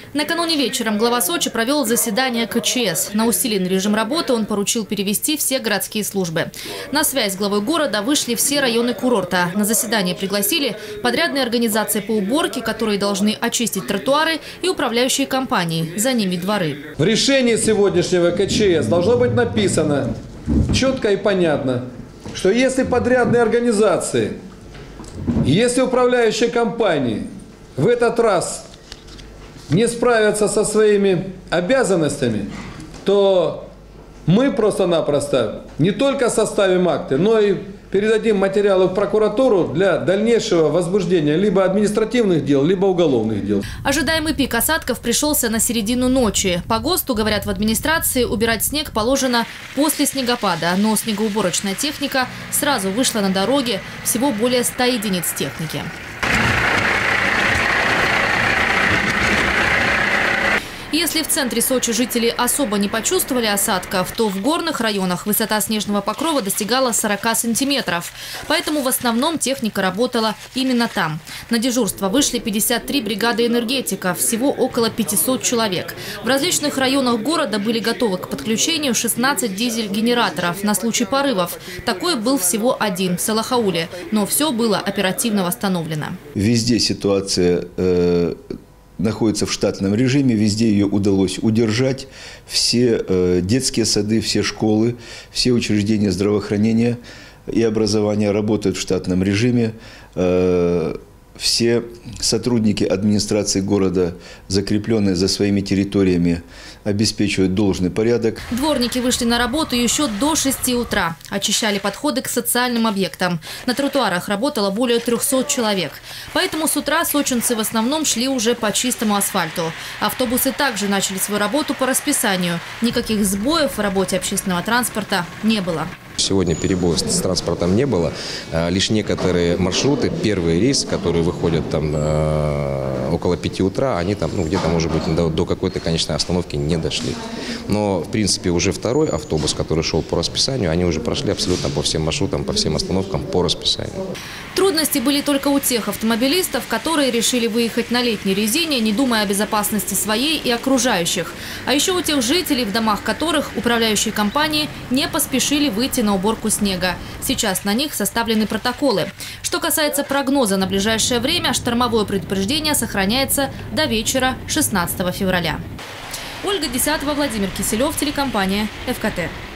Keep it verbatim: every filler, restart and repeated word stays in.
Накануне вечером глава Сочи провел заседание ка че эс. На усиленный режим работы он поручил перевести все городские службы. На связь с главой города вышли все районы курорта. На заседание пригласили подрядные организации по уборке, которые должны очистить тротуары, и управляющие компании. За ними дворы. В решении сегодняшнего ка че эс должно быть написано четко и понятно, что если подрядные организации, если управляющие компании в этот раз не справятся со своими обязанностями, то мы просто-напросто не только составим акты, но и передадим материалы в прокуратуру для дальнейшего возбуждения либо административных дел, либо уголовных дел. Ожидаемый пик осадков пришелся на середину ночи. По ГОСТу, говорят в администрации, убирать снег положено после снегопада. Но снегоуборочная техника сразу вышла на дороги, всего более ста единиц техники. Если в центре Сочи жители особо не почувствовали осадков, то в горных районах высота снежного покрова достигала сорока сантиметров. Поэтому в основном техника работала именно там. На дежурство вышли пятьдесят три бригады энергетиков, всего около пятисот человек. В различных районах города были готовы к подключению шестнадцать дизель-генераторов на случай порывов. Такой был всего один в Салахауле, но все было оперативно восстановлено. Везде ситуация э находится в штатном режиме, везде ее удалось удержать. Все э, детские сады, все школы, все учреждения здравоохранения и образования работают в штатном режиме. Э, все сотрудники администрации города, закрепленные за своими территориями, обеспечивают должный порядок. Дворники вышли на работу еще до шести утра. Очищали подходы к социальным объектам. На тротуарах работало более трёхсот человек. Поэтому с утра сочинцы в основном шли уже по чистому асфальту. Автобусы также начали свою работу по расписанию. Никаких сбоев в работе общественного транспорта не было. Сегодня перебоев с транспортом не было. Лишь некоторые маршруты, первые рейсы, которые выходят там э, около пяти утра, они там, ну, где-то, может быть, до, до какой-то конечной остановки не дошли. Но, в принципе, уже второй автобус, который шел по расписанию, они уже прошли абсолютно по всем маршрутам, по всем остановкам по расписанию. Трудности были только у тех автомобилистов, которые решили выехать на летней резине, не думая о безопасности своей и окружающих. А еще у тех жителей, в домах которых управляющие компании не поспешили выйти на уборку снега. Сейчас на них составлены протоколы. Что касается прогноза на ближайшее время, штормовое предупреждение сохраняется до вечера шестнадцатого февраля. Ольга Десятова, Владимир Киселев, телекомпания эф ка тэ.